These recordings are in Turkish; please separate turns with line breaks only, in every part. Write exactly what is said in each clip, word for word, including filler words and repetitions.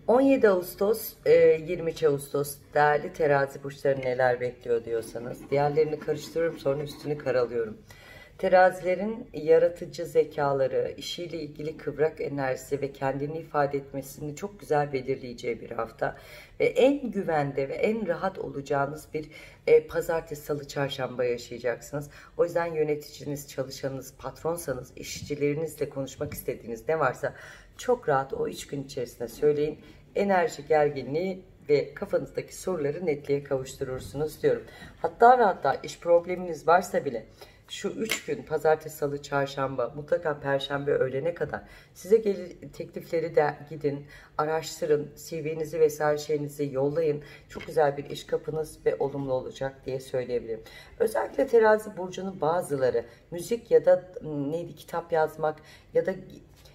on yedi Ağustos, e, yirmi üç Ağustos değerli terazi burçları neler bekliyor diyorsanız, diğerlerini karıştırıyorum sonra üstünü karalıyorum. Terazilerin yaratıcı zekaları, işiyle ilgili kıvrak enerjisi ve kendini ifade etmesini çok güzel belirleyeceği bir hafta. Ve en güvende ve en rahat olacağınız bir e, pazartesi, salı, çarşamba yaşayacaksınız. O yüzden yöneticiniz, çalışanınız, patronsanız, işçilerinizle konuşmak istediğiniz ne varsa çok rahat o üç gün içerisinde söyleyin. Enerji gerginliği ve kafanızdaki soruları netliğe kavuşturursunuz diyorum. Hatta ve hatta iş probleminiz varsa bile şu üç gün pazartesi, salı, çarşamba, mutlaka perşembe öğlene kadar size gelir teklifleri de gidin, araştırın, C V'nizi vesaire şeyinizi yollayın. Çok güzel bir iş kapınız ve olumlu olacak diye söyleyebilirim. Özellikle terazi burcunun bazıları müzik ya da neydi kitap yazmak ya da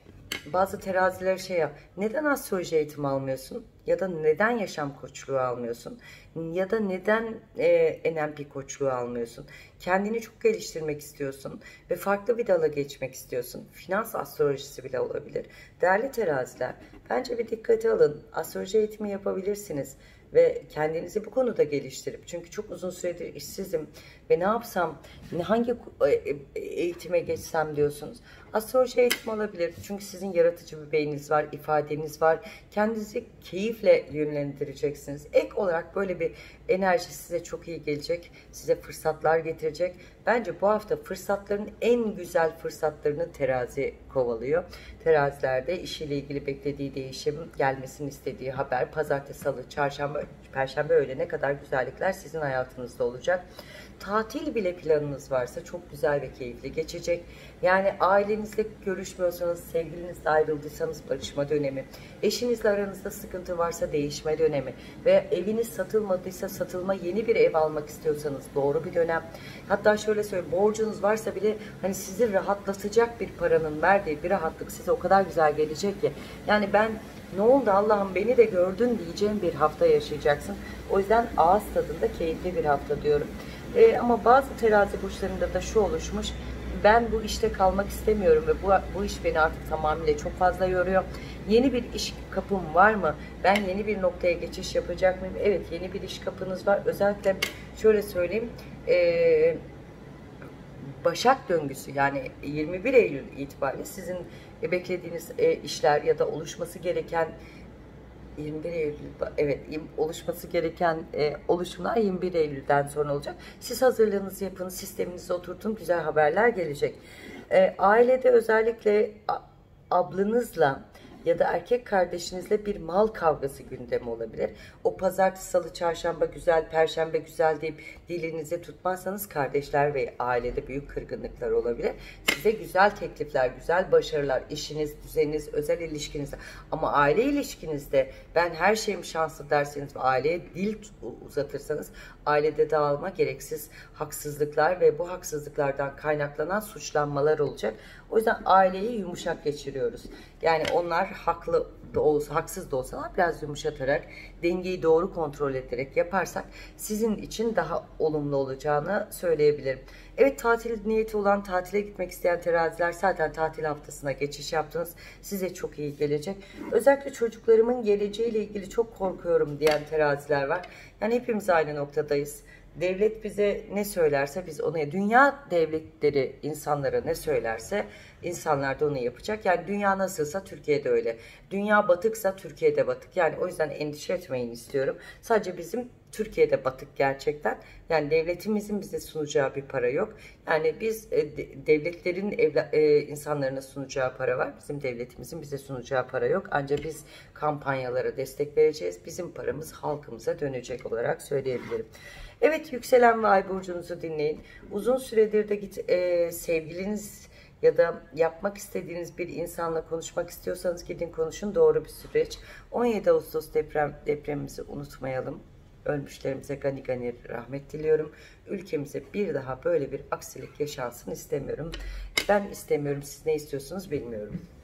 bazı teraziler şey yap. Neden astroloji eğitimi almıyorsun? Ya da neden yaşam koçluğu almıyorsun? Ya da neden e, N L P koçluğu almıyorsun? Kendini çok geliştirmek istiyorsun ve farklı bir dala geçmek istiyorsun. Finans astrolojisi bile olabilir. Değerli teraziler, bence bir dikkate alın. Astroloji eğitimi yapabilirsiniz ve kendinizi bu konuda geliştirip, çünkü çok uzun süredir işsizim ve ne yapsam, hangi eğitime geçsem diyorsunuz. Astroloji eğitimi alabilir çünkü sizin yaratıcı bir beyniniz var, ifadeniz var, kendinizi keyifle yönlendireceksiniz. Ek olarak böyle bir enerji size çok iyi gelecek, size fırsatlar getirecek. Bence bu hafta fırsatların en güzel fırsatlarını terazi kovalıyor. Terazilerde işiyle ilgili beklediği değişim, gelmesini istediği haber, pazartesi, salı, çarşamba, perşembe öğlene kadar güzellikler sizin hayatınızda olacak. Tatil bile planınız varsa çok güzel ve keyifli geçecek. Yani ailenizle görüşmüyorsanız, sevgilinizle ayrıldıysanız barışma dönemi, eşinizle aranızda sıkıntı varsa değişme dönemi ve eviniz satılmadıysa satılma, yeni bir ev almak istiyorsanız doğru bir dönem. Hatta şöyle söyleyeyim, borcunuz varsa bile hani sizi rahatlatacak bir paranın verdiği bir rahatlık size o kadar güzel gelecek ki. Yani ben ne oldu Allah'ım beni de gördün diyeceğim bir hafta yaşayacaksın. O yüzden ağız tadında keyifli bir hafta diyorum. Ee, ama bazı terazi burçlarında da şu oluşmuş: ben bu işte kalmak istemiyorum ve bu, bu iş beni artık tamamıyla çok fazla yoruyor. Yeni bir iş kapım var mı? Ben yeni bir noktaya geçiş yapacak mıyım? Evet, yeni bir iş kapınız var. Özellikle şöyle söyleyeyim, ee, Başak döngüsü, yani yirmi bir Eylül itibariyle sizin beklediğiniz işler ya da oluşması gereken yirmi bir Eylül, evet, oluşması gereken e, oluşumlar yirmi bir Eylül'den sonra olacak. Siz hazırlığınızı yapın, sisteminizi oturtun, güzel haberler gelecek. E, ailede özellikle ablanızla ya da erkek kardeşinizle bir mal kavgası gündemi olabilir. O pazartesi, salı, çarşamba güzel, perşembe güzel deyip dilinizi tutmazsanız kardeşler ve ailede büyük kırgınlıklar olabilir. Size güzel teklifler, güzel başarılar, işiniz, düzeniniz, özel ilişkinizde, ama aile ilişkinizde ben her şeyim şanslı derseniz ve aileye dil uzatırsanız ailede dağılma, gereksiz haksızlıklar ve bu haksızlıklardan kaynaklanan suçlanmalar olacak. O yüzden aileyi yumuşak geçiriyoruz. Yani onlar haklı da olsa, haksız da olsalar biraz yumuşatarak, dengeyi doğru kontrol ederek yaparsak sizin için daha olumlu olacağını söyleyebilirim. Evet, tatil niyeti olan, tatile gitmek isteyen teraziler zaten tatil haftasına geçiş yaptınız. Size çok iyi gelecek. Özellikle çocuklarımın geleceğiyle ilgili çok korkuyorum diyen teraziler var. Yani hepimiz aynı noktadayız. Devlet bize ne söylerse biz ona, dünya devletleri insanlara ne söylerse insanlar da onu yapacak. Yani dünya nasılsa Türkiye'de öyle. Dünya batıksa Türkiye'de batık. Yani o yüzden endişe etmeyin istiyorum. Sadece bizim Türkiye'de batık gerçekten. Yani devletimizin bize sunacağı bir para yok. Yani biz e, devletlerin evla, e, insanlarına sunacağı para var. Bizim devletimizin bize sunacağı para yok. Ancak biz kampanyalara destek vereceğiz. Bizim paramız halkımıza dönecek olarak söyleyebilirim. Evet, yükselen ve ay burcunuzu dinleyin. Uzun süredir de git e, sevgiliniz ya da yapmak istediğiniz bir insanla konuşmak istiyorsanız gidin konuşun, doğru bir süreç. on yedi Ağustos deprem depremimizi unutmayalım. Ölmüşlerimize gani gani rahmet diliyorum. Ülkemize bir daha böyle bir aksilik yaşansın istemiyorum. Ben istemiyorum, siz ne istiyorsunuz bilmiyorum.